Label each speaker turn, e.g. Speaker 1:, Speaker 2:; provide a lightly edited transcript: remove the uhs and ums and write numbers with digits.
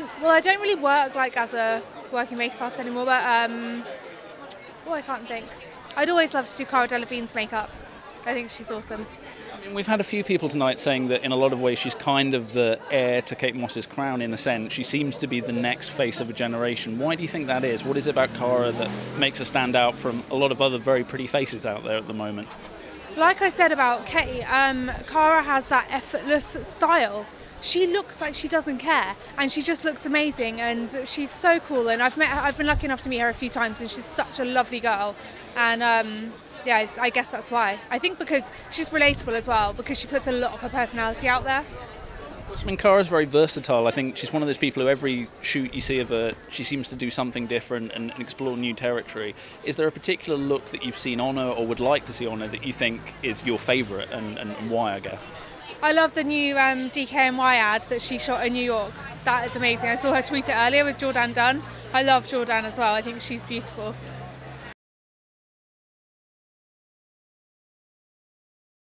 Speaker 1: Well, I don't really work like as a working makeup artist anymore, but I can't think. I'd always love to do Cara Delevingne's makeup. I think she's awesome.
Speaker 2: I mean, we've had a few people tonight saying that in a lot of ways she's kind of the heir to Kate Moss's crown in a sense. She seems to be the next face of a generation. Why do you think that is? What is it about Cara that makes her stand out from a lot of other very pretty faces out there at the moment?
Speaker 1: Like I said about Kate, Cara has that effortless style. She looks like she doesn't care, and she just looks amazing, and she's so cool. And I've been lucky enough to meet her a few times, and she's such a lovely girl. And yeah, I guess that's why. I think because she's relatable as well, because she puts a lot of her personality out there.
Speaker 2: I mean, Cara's very versatile. I think she's one of those people who every shoot you see of her, she seems to do something different and explore new territory. Is there a particular look that you've seen on her or would like to see on her that you think is your favourite and why, I guess?
Speaker 1: I love the new DKNY ad that she shot in New York. That is amazing. I saw her tweet it earlier with Jordan Dunn. I love Jordan as well. I think she's beautiful.